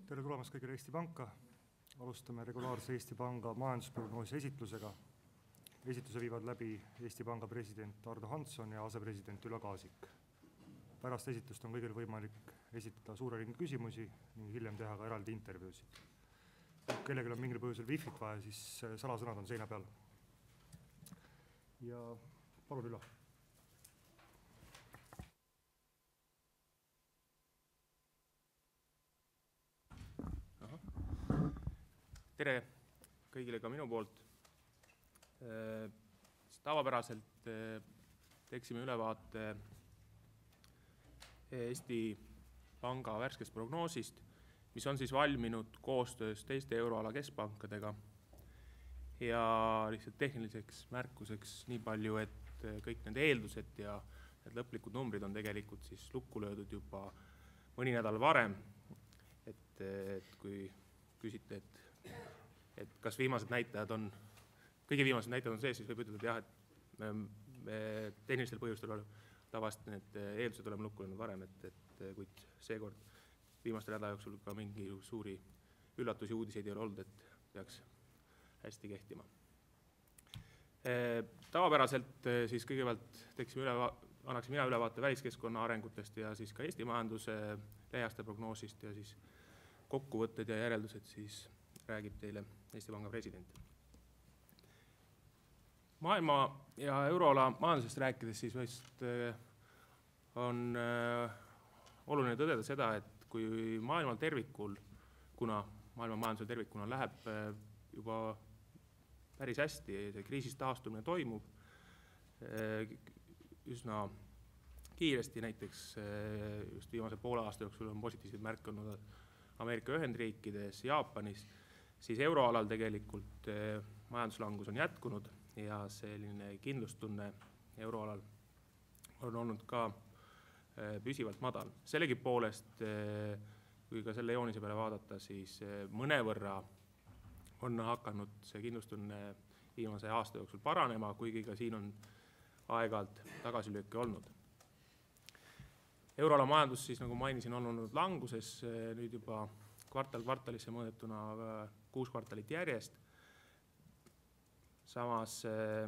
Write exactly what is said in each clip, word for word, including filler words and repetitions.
Tere tulemast kõigile Eesti Panka. Alustame regulaarse Eesti Panga majandusprognoosi esitlusega. Esitluse viivad läbi Eesti Panga president Ardo Hansson ja asepresident Ülo Kaasik. Pärast esitlust on kõigil võimalik esitada suure ringi küsimusi ning hiljem teha ka eraldi intervjuusid. Kui kellelgi on mingil põhjusel wifi't vaja, siis salasõnad on seina peal. Ja palun Ülo. Tere kõigile ka minu poolt. Tavapäraselt teeksime ülevaate Eesti Panga värskest prognoosist, mis on siis valminud koostöös teiste euroala keskpankadega. Ja lihtsalt tehniliseks märkuseks nii palju, et kõik need eeldused ja need lõplikud numbrid on tegelikult siis lukku löödud juba mõni nädal varem. Et, et kui küsite, et et kas viimased näitajad on, kõige viimased näitajad on sees, siis võib ütelda, et jah, et me, me tehnilistel põhjustel tavaliselt need eeldused oleme lukku löönud varem, et, et kuid seekord viimaste nädala jooksul ka mingi suuri üllatusi uudiseid ei ole olnud, et peaks hästi kehtima. Tavapäraselt siis kõigepealt teeksime üle, annaksin mina ülevaate väliskeskkonna arengutest ja siis ka Eesti majanduse lähiaasta prognoosist ja siis kokkuvõtted ja järeldused siis räägib teile Eesti Panga president. Maailma ja euroala majandusest rääkides siis vist on oluline tõdeda seda, et kui maailmal tervikul, kuna maailma majandusel tervikuna läheb juba päris hästi, see kriisist taastumine toimub üsna kiiresti, näiteks just viimase poole aasta jooksul on positiivseid märke olnud Ameerika Ühendriikides, Jaapanis, siis euroalal tegelikult majanduslangus on jätkunud ja selline kindlustunne euroalal on olnud ka püsivalt madal. Sellegi poolest, kui ka selle joonise peale vaadata, siis mõnevõrra on hakanud see kindlustunne viimase aasta jooksul paranema, kuigi ka siin on aeg-ajalt tagasilööke olnud. Euroala majandus, siis nagu mainisin, on olnud languses nüüd juba kvartal kvartalisse mõõdetuna kuus kvartalit järjest. Samas äh,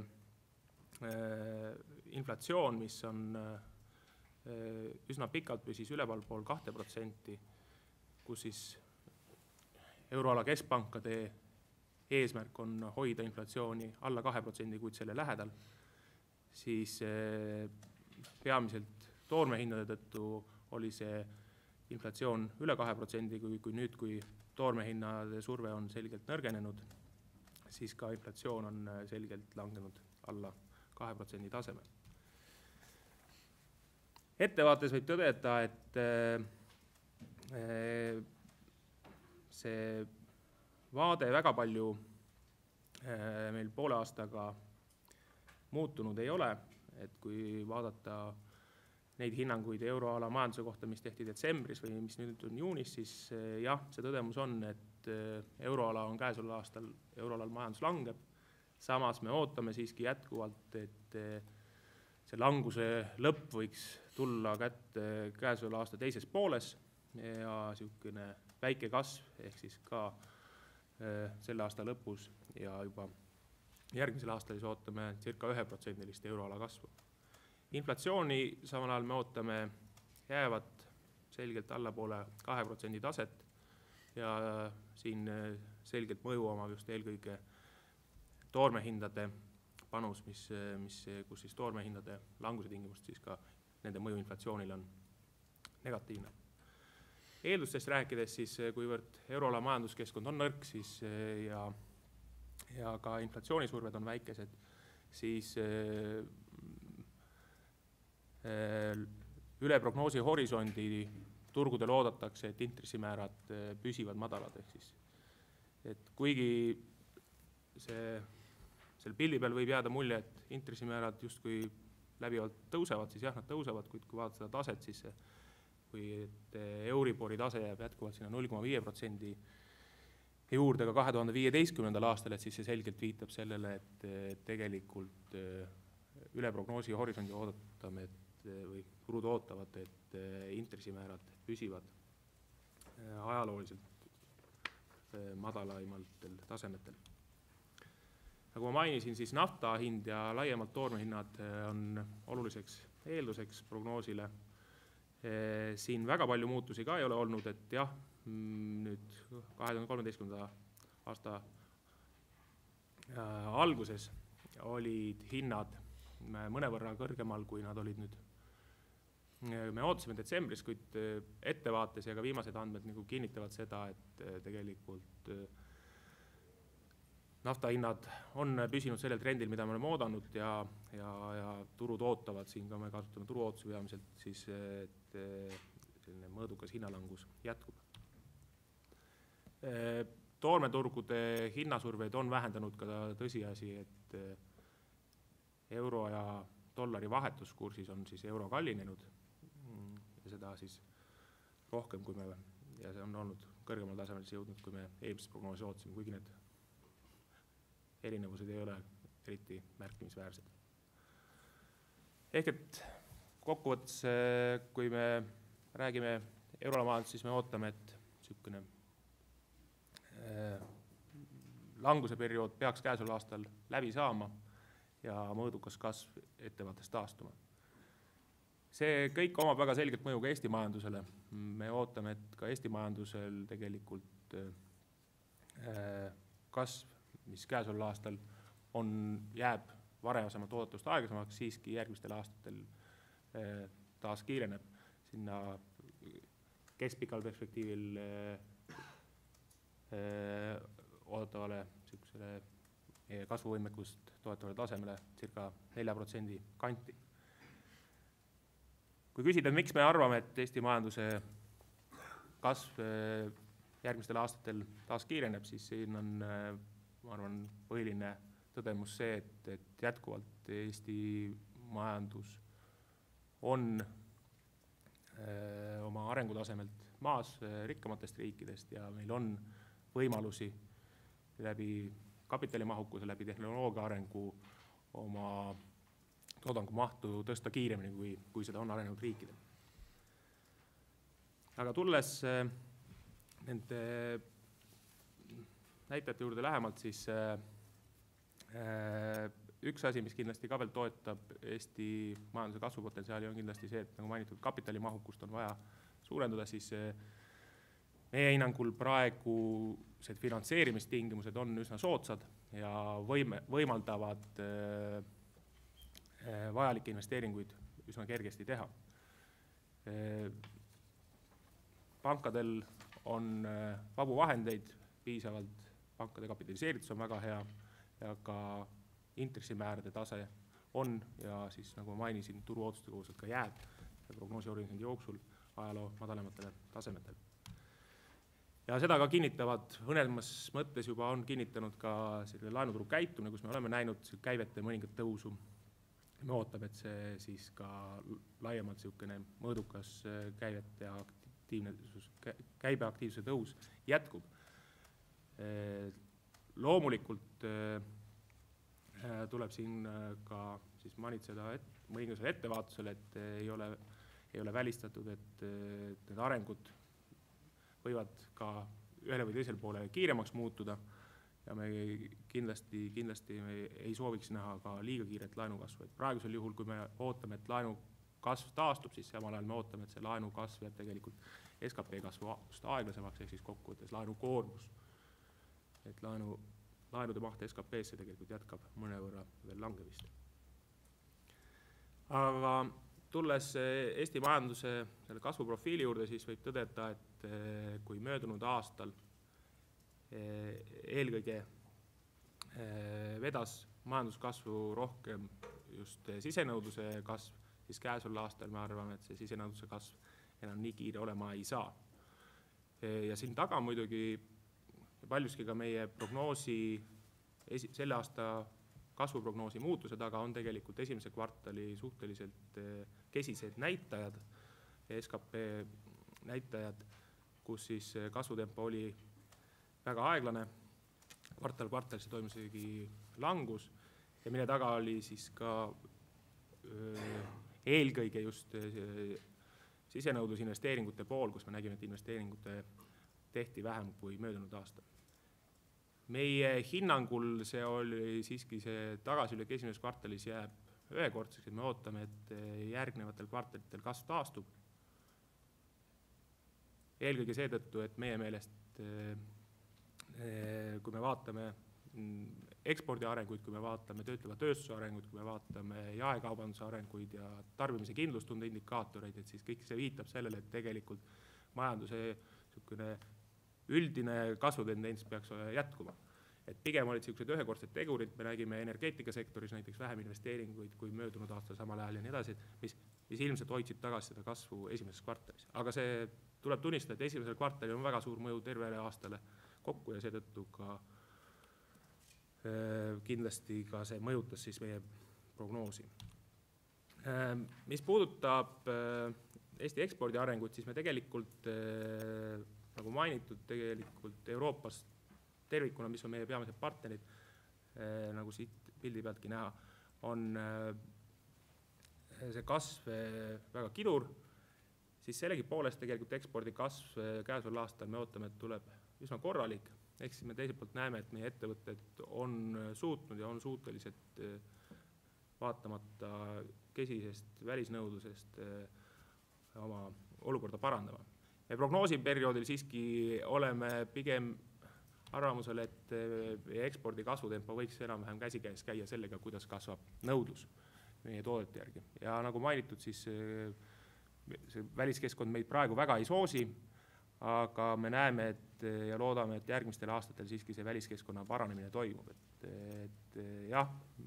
inflatsioon, mis on äh, üsna pikalt püsis üleval pool kahte protsenti, kus siis euroala keskpankade eesmärk on hoida inflatsiooni alla kahe protsendi, kuid selle lähedal, siis äh, peamiselt toormehindade tõttu oli see inflatsioon üle kahe protsendi, kui, kui nüüd, kui toormehinnade surve on selgelt nõrgenenud, siis ka inflatsioon on selgelt langenud alla kahe protsendi tasemel. Ettevaates võib tõdeda, et see vaade väga palju meil poole aastaga muutunud ei ole, et kui vaadata neid hinnanguid euroala majanduse kohta, mis tehti detsembris või mis nüüd on juunis, siis jah, see tõdemus on, et euroala on käesoleval aastal, euroalal majandus langeb. Samas me ootame siiski jätkuvalt, et see languse lõpp võiks tulla kätte käesoleval aasta teises pooles ja niisugune väike kasv, ehk siis ka selle aasta lõpus ja juba järgmisel aastal siis ootame circa ühe protsendilist euroala kasvu. Inflatsiooni samal ajal me ootame jäävat selgelt allapoole kahe protsendi taset ja siin selgelt mõju omab just eelkõige toormehindade panus, mis, mis, kus siis toormehindade languse tingimust siis ka nende mõju inflatsioonil on negatiivne. Eeldustest rääkides siis, kuivõrd euroala majanduskeskkond on nõrk siis ja, ja ka inflatsioonisurved on väikesed, siis üle prognoosi horisondi turgudel oodatakse, et intressimäärad püsivad madalad. Ehk siis, et kuigi see, selle pildi peal võib jääda mulje, et intressimäärad justkui läbivalt tõusevad, siis jah, nad tõusevad, kuid kui vaadata seda taset, siis kui Euribori tase jääb jätkuvalt sinna null koma viis protsendi juurde ka kahe tuhande viieteistkümnendal aastal, et siis see selgelt viitab sellele, et tegelikult üle prognoosi horisondi oodatame, et või turud ootavad, et intressimäärad püsivad ajalooliselt madalaimatel tasemetel. Nagu ma mainisin, siis nafta hind ja laiemalt toormehinnad on oluliseks eelduseks prognoosile. Siin väga palju muutusi ka ei ole olnud, et jah, nüüd kahe tuhande kolmeteistkümnenda aasta alguses olid hinnad mõnevõrra kõrgemal, kui nad olid nüüd. Me ootasime detsembris, kuid ettevaates ja ka viimased andmed nagu kinnitavad seda, et tegelikult nafta hinnad on püsinud sellel trendil, mida me oleme oodanud ja, ja, ja turud ootavad, siin ka me kasutame turuootuse peamiselt, siis et selline mõõdukas hinnalangus jätkub. Toormeturgude hinnasurveid on vähendanud ka tõsiasi, et euro ja dollari vahetuskursis on siis euro kallinenud ja seda siis rohkem, kui me, ja see on olnud kõrgemal tasemel jõudnud, kui me eelmises prognoosi ootasime, kuigi need erinevused ei ole eriti märkimisväärsed. Ehk et kokkuvõttes, kui me räägime euroalamaadest, siis me ootame, et niisugune languse periood peaks käesoleval aastal läbi saama ja mõõdukas kasv ettevaates taastuma. See kõik omab väga selgelt mõju ka Eesti majandusele. Me ootame, et ka Eesti majandusel tegelikult kasv, mis käesoleval aastal on, jääb varasemalt oodatust aeglasemaks, siiski järgmistel aastatel taas kiireneb sinna keskpikal perspektiivil oodatavale kasvuvõimekust toetavale tasemele circa nelja protsendi kanti. Kui küsida, miks me arvame, et Eesti majanduse kasv järgmistel aastatel taas kiireneb, siis siin on, ma arvan, põhiline tõdemus see, et, et jätkuvalt Eesti majandus on öö, oma arengutasemelt maas rikkamatest riikidest ja meil on võimalusi läbi kapitalimahukuse, läbi tehnoloogia arengu oma toodangu mahtu tõsta kiiremini, kui, kui seda on arenenud riikidel. Aga tulles nende näitajate juurde lähemalt, siis üks asi, mis kindlasti ka veel toetab Eesti majanduse kasvupotentsiaali, on kindlasti see, et nagu mainitud kapitalimahukust on vaja suurendada, siis meie hinnangul praegused finantseerimistingimused on üsna soodsad ja võime, võimaldavad vajalikke investeeringuid üsna kergesti teha. Pankadel on vabu vahendeid piisavalt, pankade kapitaliseeritus on väga hea ja ka intressimäärade tase on ja siis, nagu ma mainisin, turuootuste kohuselt ka jääb prognoosihorisondi jooksul ajaloo madalamatele tasemetele. Ja seda ka kinnitavad, õnelmas mõttes juba on kinnitanud ka selle laenuturu käitumine, kus me oleme näinud käivete mõningat tõusu. Me ootab, et see siis ka laiemalt niisugune mõõdukas käivete ja käibeaktiivsuse tõus jätkub. Loomulikult tuleb siin ka siis manitseda et, mõningasele ettevaatusele, et ei ole, ei ole välistatud, et need arengud võivad ka ühele või teisel poole kiiremaks muutuda ja me kindlasti, kindlasti me ei sooviks näha ka liiga kiiret laenukasvu. Et praegusel juhul, kui me ootame, et laenukasv taastub, siis samal ajal me ootame, et see laenukasv jääb tegelikult S K P kasvu aeglasemaks, ehk siis kokkuvõttes laenukoormus. Et laenu, laenude maht S K P-sse tegelikult jätkab mõnevõrra veel langemist. Aga tulles Eesti majanduse selle kasvuprofiili juurde, siis võib tõdeda, et kui möödunud aastal eelkõige vedas majanduskasvu rohkem just sisenõudluse kasv, siis käesoleval aastal me arvame, et see sisenõudluse kasv enam nii kiire olema ei saa. Ja siin taga muidugi paljuski ka meie prognoosi, selle aasta kasvuprognoosi muutuse taga on tegelikult esimese kvartali suhteliselt kesised näitajad, S K P näitajad, kus siis kasvutempo oli väga aeglane, kvartal kvartalisse toimus isegi langus ja mille taga oli siis ka öö, eelkõige just öö, sisenõudlusinvesteeringute pool, kus me nägime, et investeeringute tehti vähem kui möödunud aastal. meie hinnangul see oli siiski see tagasilöök esimeses kvartalis jääb ühekordseks, et me ootame, et järgnevatel kvartalitel kasv taastub. Eelkõige seetõttu, et meie meelest, kui me vaatame ekspordi arenguid, kui me vaatame töötleva tööstuse arenguid, kui me vaatame jaekaubanduse arenguid ja tarbimise kindlustunde indikaatoreid, et siis kõik see viitab sellele, et tegelikult majanduse üldine kasvutendents peaks jätkuma. Et pigem olid sellised ühekordsed tegurid, me nägime energeetikasektoris näiteks vähem investeeringuid kui möödunud aastal samal ajal ja nii edasi, mis, mis ilmselt hoidsid tagasi seda kasvu esimeses kvartalis. Aga see tuleb tunnistada, et esimesel kvartalil on väga suur mõju tervele aastale kokku ja seetõttu ka äh, kindlasti ka see mõjutas siis meie prognoosi. Äh, mis puudutab äh, Eesti ekspordi arengut, siis me tegelikult, äh, nagu mainitud, tegelikult Euroopas tervikuna, mis on meie peamised partnerid, eh, nagu siit pildi pealtki näha, on eh, see kasv eh, väga kidur, siis sellegi poolest tegelikult ekspordi kasv eh, käesoleval aastal me ootame, et tuleb üsna korralik, ehk siis me teiselt poolt näeme, et meie ettevõtted on suutnud ja on suutelised eh, vaatamata kesisest välisnõudlusest eh, oma olukorda parandama. Me prognoosiperioodil siiski oleme pigem arvamusel, et ekspordi kasvutempo võiks enam-vähem käsikäes käia sellega, kuidas kasvab nõudlus meie toodete järgi. Ja nagu mainitud, siis see väliskeskkond meid praegu väga ei soosi, aga me näeme et, ja loodame, et järgmistel aastatel siiski see väliskeskkonna paranemine toimub. Et, et jah,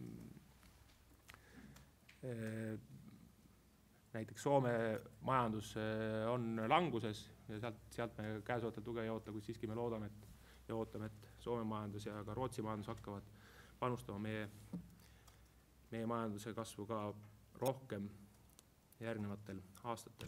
näiteks Soome majandus on languses ja sealt, sealt me käesolevatel tuge ei oota, kuid siiski me loodame, et ja ootame, et Soome majandus ja ka Rootsi majandus hakkavad panustama meie, meie majanduse kasvu ka rohkem järgnevatel aastatel.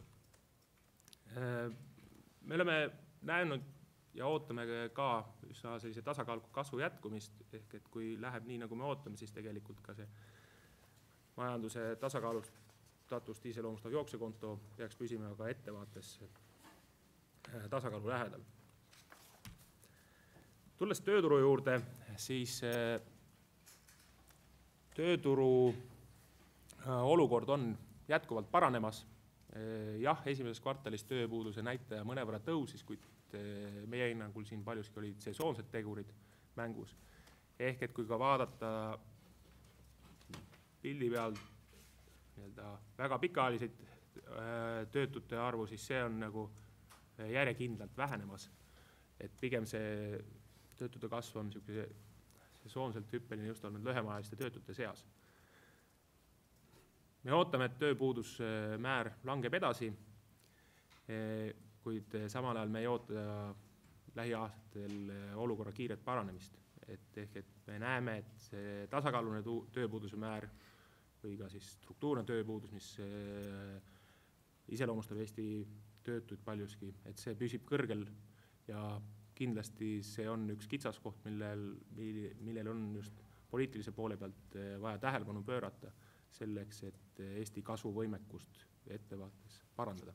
Me oleme näinud ja ootame ka üsna sellise tasakaaluka kasvu jätkumist, ehk et kui läheb nii, nagu me ootame, siis tegelikult ka see majanduse tasakaalustatust iseloomustav jooksekonto peaks püsima ka ettevaates tasakaalu lähedal. Tulles tööturu juurde, siis tööturu olukord on jätkuvalt paranemas. Jah, esimeses kvartalis tööpuuduse näitaja mõnevõrra tõusis, kuid meie hinnangul siin paljuski olid sesoonsed tegurid mängus. Ehk et kui ka vaadata pildi peal nii-öelda väga pikaajaliseid töötute arvu, siis see on nagu järjekindlalt vähenemas. Et pigem see töötute kasv on sesoonselt hüppeline just olnud lühemaajaliste töötute seas. Me ootame, et tööpuudus määr langeb edasi, kuid samal ajal me ei oota lähiaastatel olukorra kiiret paranemist. Et, ehk, et me näeme, et see tasakaalune tööpuuduse määr või ka siis struktuurne tööpuudus, mis iseloomustab Eesti töötuid paljuski, et see püsib kõrgel ja kindlasti see on üks kitsaskoht, millel, millel on just poliitilise poole pealt vaja tähelepanu pöörata selleks, et Eesti kasvuvõimekust ettevaates parandada.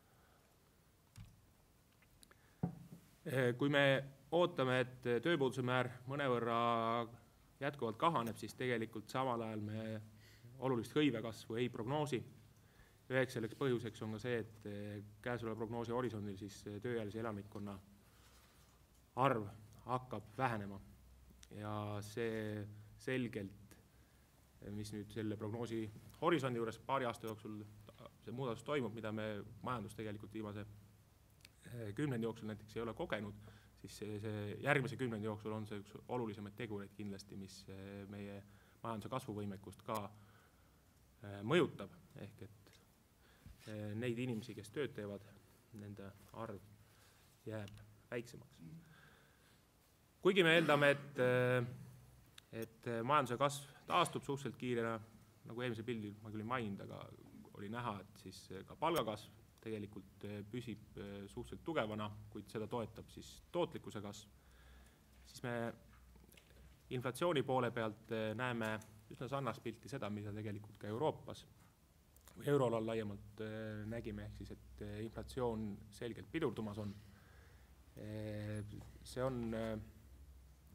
Kui me ootame, et tööpuuduse määr mõnevõrra jätkuvalt kahaneb, siis tegelikult samal ajal me olulist hõivekasvu ei prognoosi. Üheks selleks põhjuseks on ka see, et käesoleva prognoosi horisondil siis tööealise elanikkonna arv hakkab vähenema ja see selgelt, mis nüüd selle prognoosi horisondi juures paari aasta jooksul see muudatus toimub, mida me majandus tegelikult viimase kümnendi jooksul näiteks ei ole kogenud, siis see, see järgmise kümnendi jooksul on see üks olulisemaid tegureid kindlasti, mis meie majanduse kasvuvõimekust ka mõjutab, ehk et neid inimesi, kes tööd teevad, nende arv jääb väiksemaks. Kuigi me eeldame, et, et majanduse kasv taastub suhteliselt kiirena, nagu eelmise pildil ma küll ei maininud, aga oli näha, et siis ka palgakasv tegelikult püsib suhteliselt tugevana, kuid seda toetab siis tootlikkuse kasv. Siis me inflatsiooni poole pealt näeme üsna sarnast pilti seda, mida tegelikult ka Euroopas või euroalal laiemalt nägime, ehk siis, et inflatsioon selgelt pidurdumas on. See on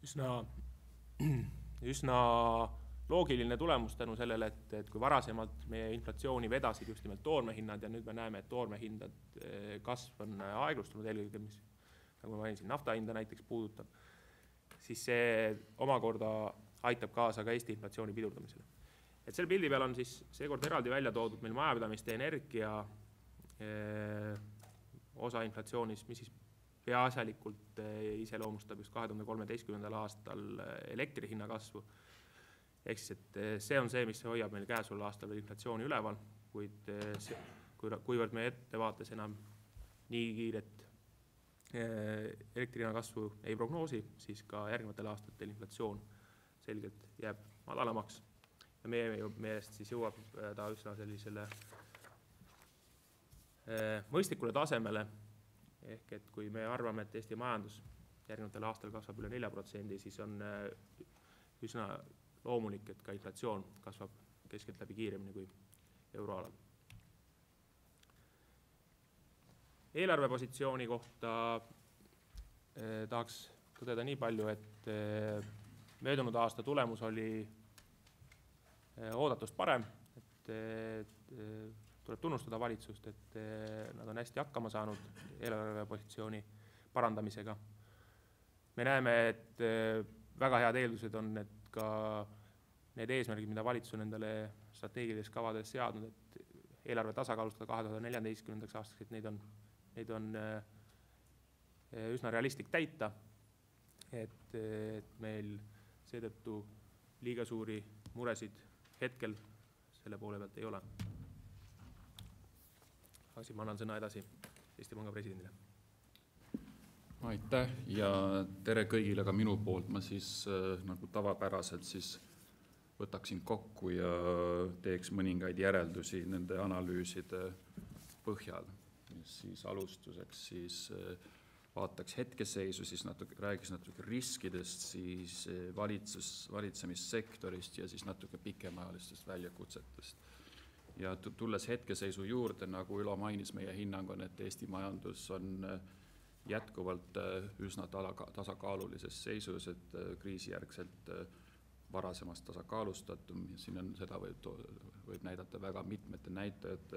üsna, üsna loogiline tulemus tänu sellele, et, et kui varasemalt meie inflatsiooni vedasid just nimelt toormehinnad ja nüüd me näeme, et toormehindad kasv on aeglustunud eelkõige, mis nagu ma mainisin, nafta hinda näiteks puudutab, siis see omakorda aitab kaasa ka Eesti inflatsiooni pidurdamisele. Et selle pildi peal on siis seekord eraldi välja toodud meil majapidamiste energia eh, osa inflatsioonis, mis siis peaasjalikult iseloomustab just kahe tuhande kolmeteistkümnendal aastal elektri hinna kasvu. Ehk siis, et see on see, mis hoiab meil käesoleval aastal inflatsiooni üleval, kuid see, kuivõrd me ettevaates enam nii kiiret elektri hinna kasvu ei prognoosi, siis ka järgnevatel aastatel inflatsioon selgelt jääb madalamaks. Ja meie meelest siis jõuab ta üsna sellisele mõistlikule tasemele. Ehk et kui me arvame, et Eesti majandus järgnevatel aastal kasvab üle nelja protsendi, siis on üsna loomulik, et ka inflatsioon kasvab keskeltläbi kiiremini kui euroalal. Eelarvepositsiooni kohta eh, tahaks tõdeda nii palju, et eh, möödunud aasta tulemus oli eh, oodatust parem, et eh, tuleb tunnustada valitsust, et eh, nad on hästi hakkama saanud eelarvepositsiooni parandamisega. Me näeme, et eh, väga head eeldused on, et ka need eesmärgid, mida valitsus on endale strateegilises kavades seadnud, et eelarve tasakaalustada kahe tuhande neljateistkümnendaks aastaks, et neid on, neid on üsna realistlik täita, et, et meil seetõttu liiga suuri muresid hetkel selle poole pealt ei ole. Aga siin ma annan sõna edasi Eesti Panga presidendile. Aitäh ja tere kõigile ka minu poolt. Ma siis nagu tavapäraselt siis võtaksin kokku ja teeks mõningaid järeldusi nende analüüside põhjal. Siis alustuseks siis vaataks hetkeseisu, siis natuke, räägiks natuke riskidest, siis valitsus, valitsemissektorist ja siis natuke pikemaajalistest väljakutsetest. Ja tulles hetkeseisu juurde, nagu Ülo mainis, meie hinnang on, et Eesti majandus on jätkuvalt üsna tasakaalulises seisus, et kriisijärgselt varasemast tasakaalustatum. Siin on, seda võib, võib näidata väga mitmete näitajate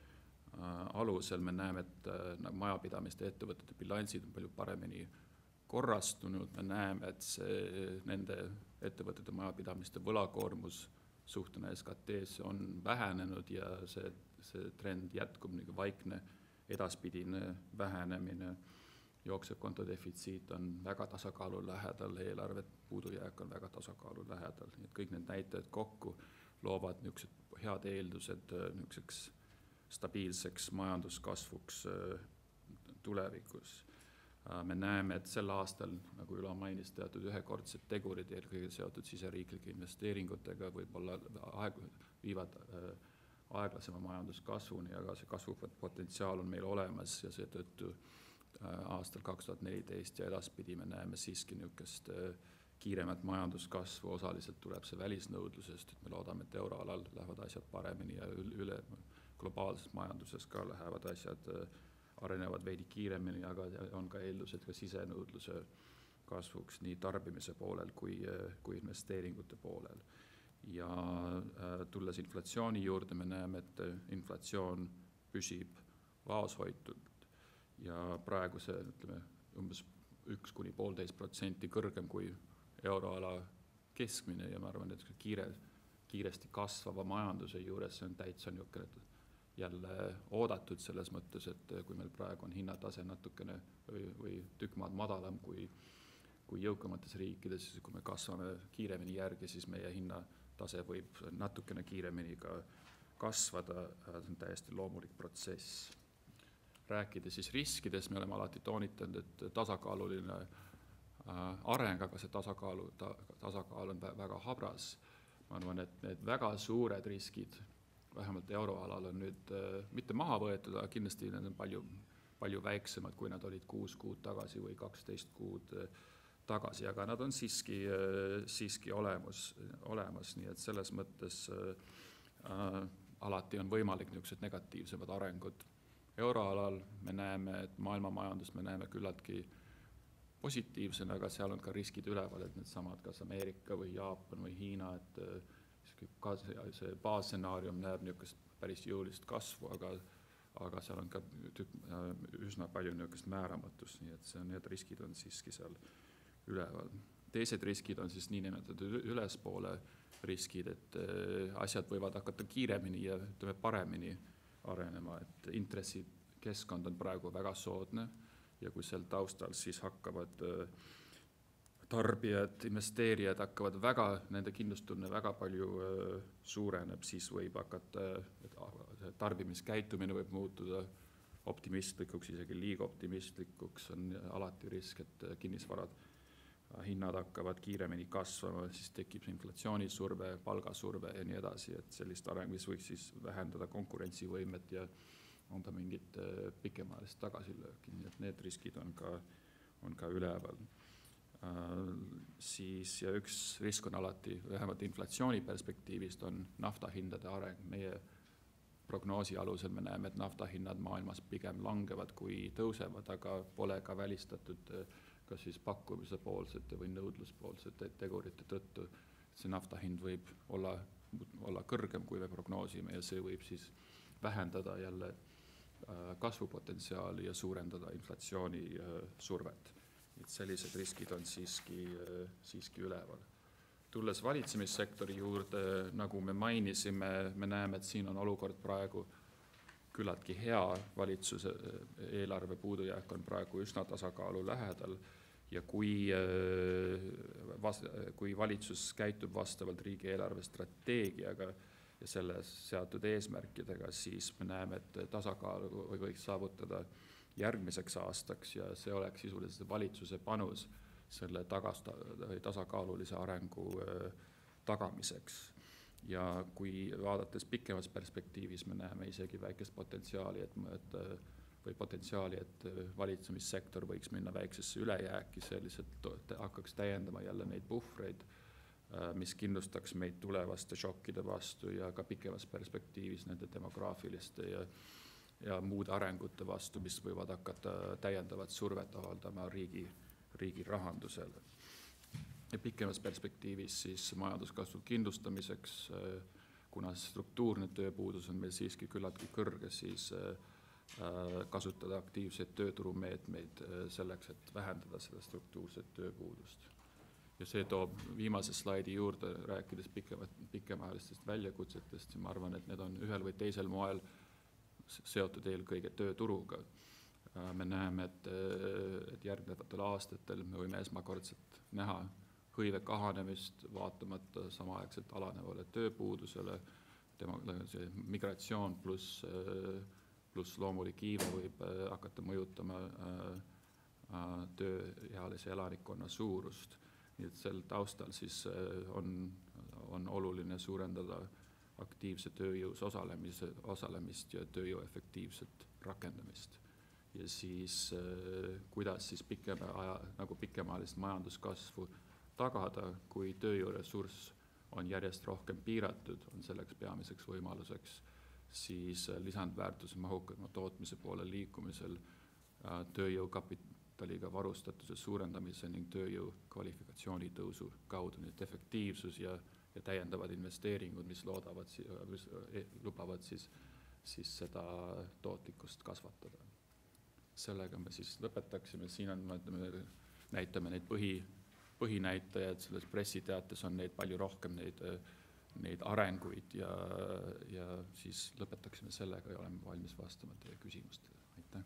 alusel. Me näeme, et majapidamiste ettevõtete bilansid on palju paremini korrastunud. Me näeme, et see, nende ettevõtete majapidamiste võlakoormus suhtena S K T-sse on vähenenud ja see, see trend jätkub nagu vaikne edaspidine vähenemine. Jooksev konto defitsiit on väga tasakaalu lähedal, eelarve puudujääk on väga tasakaalu lähedal. Nii et kõik need näitajad kokku loovad niisugused head eeldused niisuguseks stabiilseks majanduskasvuks tulevikus. Me näeme, et sel aastal, nagu Ülo mainis, teatud ühekordsed tegurid, eelkõige seotud siseriiklike investeeringutega, võib-olla aeg, viivad aeglasema majanduskasvuni, aga see kasvupotentsiaal on meil olemas ja seetõttu aastal kaks tuhat neliteist ja edaspidi me näeme siiski niisugust kiiremat majanduskasvu, osaliselt tuleb see välisnõudlusest, et me loodame, et euroalal lähevad asjad paremini ja üle globaalses majanduses ka lähevad asjad arenevad veidi kiiremini, aga on ka eeldused ka sisenõudluse kasvuks nii tarbimise poolel kui, kui investeeringute poolel. Ja tulles inflatsiooni juurde, me näeme, et inflatsioon püsib vaoshoitult ja praegu see, ütleme, umbes üks kuni poolteist protsenti kõrgem kui euroala keskmine ja ma arvan, et kiire, kiiresti kasvava majanduse juures see on täitsa niisugune jälle oodatud selles mõttes, et kui meil praegu on hinnatase natukene või, või tükk maad madalam kui, kui jõukamates riikides, siis kui me kasvame kiiremini järgi, siis meie hinnatase võib natukene kiiremini ka kasvada, see on täiesti loomulik protsess. Rääkida siis riskides, me oleme alati toonitanud, et tasakaaluline areng, aga see tasakaalu, ta, tasakaal on väga habras. Ma arvan, et need väga suured riskid, vähemalt euroalal on nüüd mitte maha võetud, aga kindlasti need on palju, palju väiksemad, kui nad olid kuus kuud tagasi või kaksteist kuud tagasi, aga nad on siiski, siiski olemas, olemas, nii et selles mõttes äh, alati on võimalik niisugused negatiivsemad arengud. Euroalal me näeme, et maailma majandust me näeme küllaltki positiivsena, aga seal on ka riskid üleval, et needsamad kas Ameerika või Jaapan või Hiina, et ka see, see baasstsenaarium näeb niisugust päris jõulist kasvu, aga, aga seal on ka tükk, üsna palju niisugust määramatust, nii et see, need riskid on siiski seal üleval. Teised riskid on siis niinimetatud ülespoole riskid, et asjad võivad hakata kiiremini ja ütleme paremini arenema, et intressikeskkond on praegu väga soodne ja kui sel taustal siis hakkavad tarbijad, investeerijad hakkavad väga, nende kindlustunne väga palju suureneb, siis võib hakata, tarbimiskäitumine võib muutuda optimistlikuks, isegi liiga optimistlikuks, on alati risk, et kinnisvarad hinnad hakkavad kiiremini kasvama, siis tekib inflatsioonisurve, palgasurve ja nii edasi, et sellist areng, mis võiks siis vähendada konkurentsivõimet ja on ta mingit pikemaajalist tagasilööki, nii et need riskid on ka, on ka üleval. Uh, siis ja üks risk on alati, vähemalt inflatsiooni perspektiivist on naftahindade areng. Meie prognoosi alusel me näeme, et naftahinnad maailmas pigem langevad kui tõusevad, aga pole ka välistatud kas siis pakkumise poolsete või nõudluspoolsete tegurite tõttu. See naftahind võib olla, olla kõrgem, kui me prognoosime ja see võib siis vähendada jälle kasvupotentsiaali ja suurendada inflatsiooni survet. Et sellised riskid on siiski, siiski üleval. Tulles valitsemissektori juurde, nagu me mainisime, me näeme, et siin on olukord praegu küllaltki hea, valitsuse eelarve puudujääk on praegu üsna tasakaalu lähedal ja kui, kui valitsus käitub vastavalt riigieelarve strateegiaga ja selle seatud eesmärkidega, siis me näeme, et tasakaalu võiks saavutada järgmiseks aastaks ja see oleks sisuliselt valitsuse panus selle tagasta, tasakaalulise arengu tagamiseks. Ja kui vaadates pikemas perspektiivis me näeme isegi väikest potentsiaali, et, et, või potentsiaali, et valitsemissektor võiks minna väiksesse ülejääki, selliselt hakkaks täiendama jälle neid puhvreid, mis kindlustaks meid tulevaste šokkide vastu ja ka pikemas perspektiivis nende demograafiliste ja, ja muude arengute vastu, mis võivad hakata täiendavat survet avaldama riigi, riigi rahandusele. Ja pikemas perspektiivis siis majanduskasvu kindlustamiseks, kuna struktuurne tööpuudus on meil siiski küllaltki kõrge, siis kasutada aktiivseid tööturumeetmeid selleks, et vähendada seda struktuurset tööpuudust. Ja see toob viimase slaidi juurde, rääkides pikemaajalistest väljakutsetest, ja ma arvan, et need on ühel või teisel moel seotud eelkõige tööturuga. Me näeme, et, et järgnevatel aastatel me võime esmakordselt näha hõive kahanemist vaatamata samaaegselt alanevale tööpuudusele, tema, see migratsioon pluss, pluss loomulik iive võib hakata mõjutama tööealise elanikkonna suurust. Nii et sel taustal siis on, on oluline suurendada aktiivse tööjõus osalemise, osalemist ja tööjõu efektiivset rakendamist. Ja siis kuidas siis pikema aja, nagu pikemaajalist majanduskasvu tagada, kui tööjõuressurss on järjest rohkem piiratud, on selleks peamiseks võimaluseks siis lisandväärtuse mahukama tootmise poole liikumisel tööjõukapitaliga varustatuse suurendamise ning tööjõu kvalifikatsiooni tõusu kaudu, nii et efektiivsus ja, ja täiendavad investeeringud, mis, loodavad, mis lubavad siis, siis seda tootlikkust kasvatada. Sellega me siis lõpetaksime, siin on, me näitame neid põhi põhinäitajad, selles pressiteates on neid palju rohkem neid, neid arenguid ja, ja siis lõpetaksime sellega ja oleme valmis vastama teie küsimustele. Aitäh.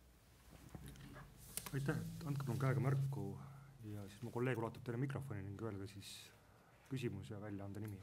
Aitäh, andke palun käega märku ja siis mu kolleeg ulatab teile mikrofoni ning öelge siis küsimus ja välja anda nimi.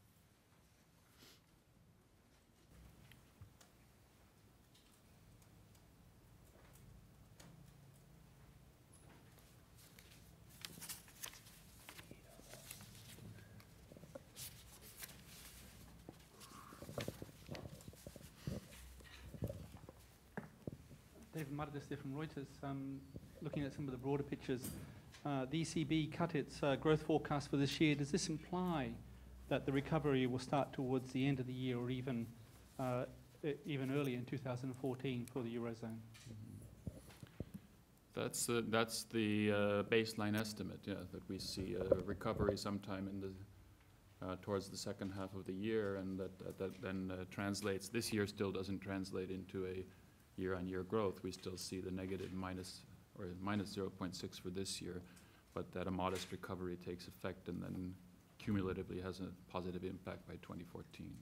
David Mardesty from Reuters, um, looking at some of the broader pictures. Uh, the E C B cut its uh, growth forecast for this year. Does this imply that the recovery will start towards the end of the year or even, uh, even early in two thousand fourteen for the Eurozone? That's, uh, that's the uh, baseline estimate, yeah, that we see a recovery sometime in the, uh, towards the second half of the year, and that, that, that then uh, translates, this year still doesn't translate into a year-on-year growth. We still see the negative minus, or minus zero point six for this year, but that a modest recovery takes effect and then cumulatively has a positive impact by twenty fourteen.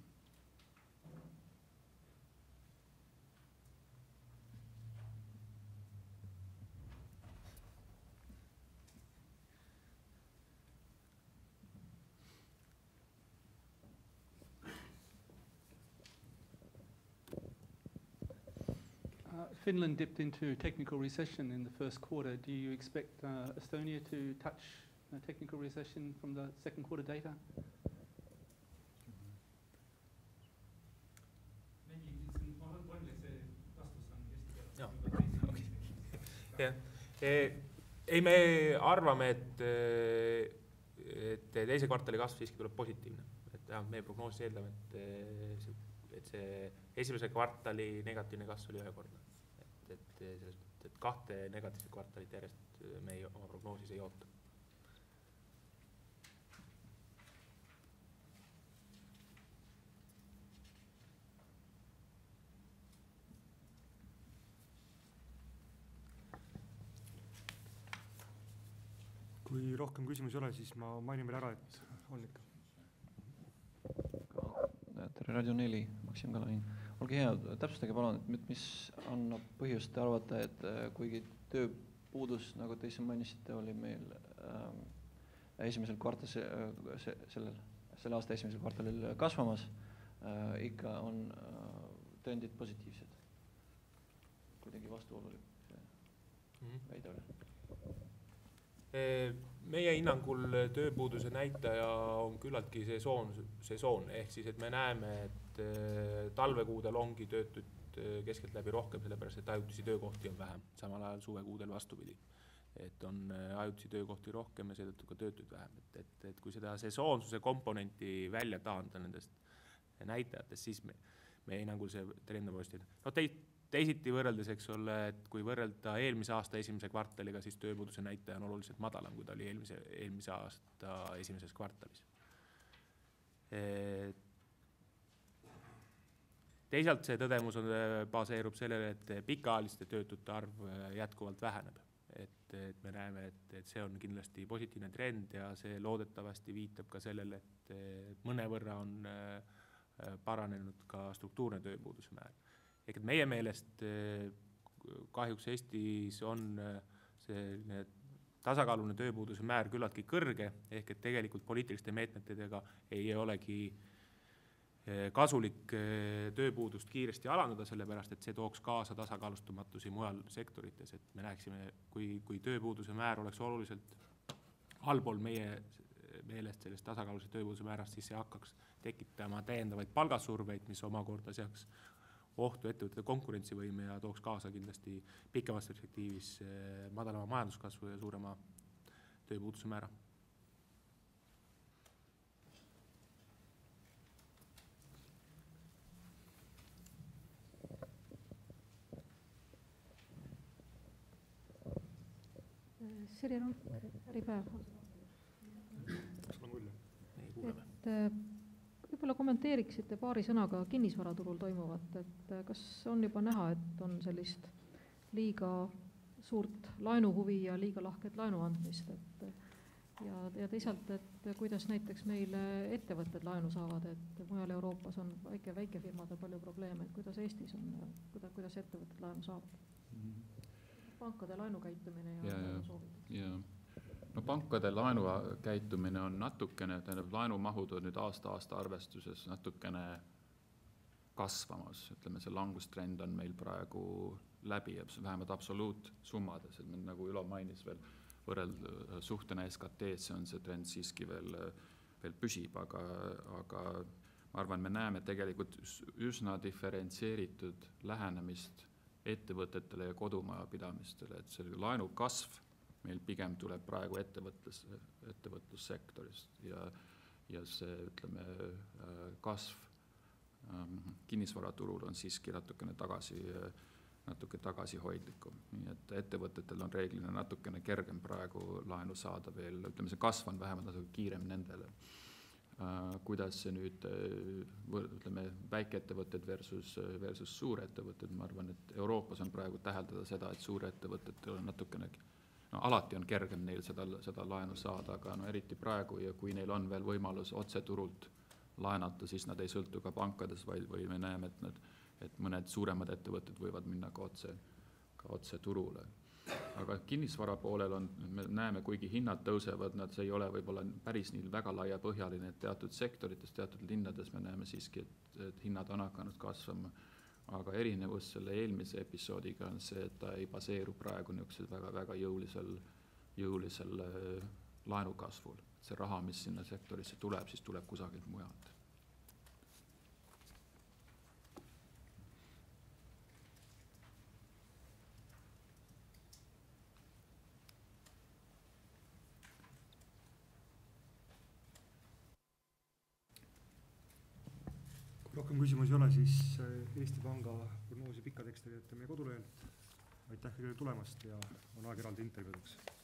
Uh, Finland dipped into technical recession in the first quarter. Do you expect uh, Estonia to touch a technical recession from the second quarter data? jah, ei, me arvame, et, et teise kvartali kasv siiski tuleb positiivne. Et jah, meie prognoosis eeldame, et, et see esimese kvartali negatiivne kasv oli ühekordne. Et, et, sellest, et kahte negatiivset kvartalit järjest me ei, oma prognoosis ei oota. Kui rohkem küsimusi ole, siis ma mainin veel ära, et on ikka. Tere, Radio neli, Maksim Kalain. Olge hea, täpsustage palun, et mis annab põhjust arvata, et kuigi tööpuudus, nagu te ise mainisite, oli meil äh, esimesel kvartal, se, sellel, selle aasta esimesel kvartalil kasvamas, äh, ikka on äh, trendid positiivsed. Kuidagi vastuolulik see mm-hmm. väide oli. Meie hinnangul tööpuuduse näitaja on küllaltki sesoon, sesoon, ehk siis, et me näeme, et talvekuudel ongi töötud keskelt läbi rohkem, sellepärast, et ajutisi töökohti on vähem, samal ajal suvekuudel vastupidi. Et on ajutisi töökohti rohkem ja seetõttu ka töötud vähem. Et, et, et kui seda sesoonsuse komponenti välja taanda nendest näitajatest, siis me, me hinnangul see trend on positiivne. No te, teisiti võrreldes, eks ole, et kui võrrelda eelmise aasta esimese kvartaliga, siis tööpuuduse näitaja on oluliselt madalam, kui ta oli eelmise, eelmise aasta esimeses kvartalis. Teisalt see tõdemus on, baseerub sellele, et pikaajaliste töötute arv jätkuvalt väheneb. Et, et me näeme, et, et see on kindlasti positiivne trend ja see loodetavasti viitab ka sellele, et mõne võrra on paranenud ka struktuurne tööpuuduse määr. Ehk et meie meelest kahjuks Eestis on see tasakaalune tööpuuduse määr küllaltki kõrge, ehk et tegelikult poliitiliste meetmetedega ei olegi kasulik tööpuudust kiiresti alandada, sellepärast et see tooks kaasa tasakaalustamatusi mujal sektorites. Et me näeksime, kui, kui tööpuuduse määr oleks oluliselt allpool meie meelest sellest tasakaaluse tööpuuduse määrast, siis see hakkaks tekitama täiendavaid palgasurveid, mis omakorda seaks ohtu ettevõtete konkurentsivõime ja tooks kaasa kindlasti pikemas perspektiivis madalama majanduskasvu ja suurema tööpuuduse määra. Siri Ronk, Äripäev. Kas on mulje? Ei kuuleme. Et võib-olla kommenteeriksite paari sõnaga kinnisvaraturul toimuvat, et kas on juba näha, et on sellist liiga suurt laenuhuvi ja liiga lahket laenu andmist, et ja, ja teisalt, et kuidas näiteks meil ettevõtted laenu saavad, et mujal Euroopas on väike, väikefirmadel palju probleeme, et kuidas Eestis on, kuidas, kuidas ettevõtted laenu saavad? Pankade laenukäitumine ja, ja, ja soovitud. Ja. No pankade laenukäitumine on natukene, tähendab laenumahud on nüüd aasta-aasta arvestuses natukene kasvamas. Ütleme, see langustrend on meil praegu läbi, vähemalt absoluutsummades. Et me, nagu Ülo mainis veel võrreld suhtena S K T, see on see trend siiski veel, veel püsib, aga, aga ma arvan, me näeme tegelikult üsna diferentseeritud lähenemist ettevõtetele ja kodumajapidamistele, et see laenu kasv meil pigem tuleb praegu ettevõtlus, ettevõtlussektorist ja, ja see, ütleme, kasv kinnisvaraturul on siiski natukene tagasi, natuke tagasihoidlikum, nii et ettevõtetel on reeglina natukene kergem praegu laenu saada veel, ütleme, see kasv on vähemalt natuke kiirem nendele. Kuidas see nüüd, ütleme, väikeettevõtted versus, versus suurettevõtted, ma arvan, et Euroopas on praegu täheldada seda, et suurettevõtetel on natukene, no alati on kergem neil seda, seda laenu saada, aga no eriti praegu ja kui neil on veel võimalus otseturult laenata, siis nad ei sõltu ka pankades, vaid või me näeme, et, nad, et mõned suuremad ettevõtted võivad minna ka otse, ka otse turule. Aga kinnisvara poolel on, me näeme, kuigi hinnad tõusevad, nad see ei ole võib-olla päris nii väga laiapõhjaline, et teatud sektorites, teatud linnades me näeme siiski, et, et hinnad on hakanud kasvama. Aga erinevus selle eelmise episoodiga on see, et ta ei baseeru praegu niisugusel väga-väga jõulisel, jõulisel laenukasvul. See raha, mis sinna sektorisse tuleb, siis tuleb kusagilt mujalt. Rohkem küsimusi ei ole, siis Eesti Panga prognoosi pikka teksti leiate meie kodulehelt. Aitäh kõigile tulemast ja on aeg eraldi intervjuudeks.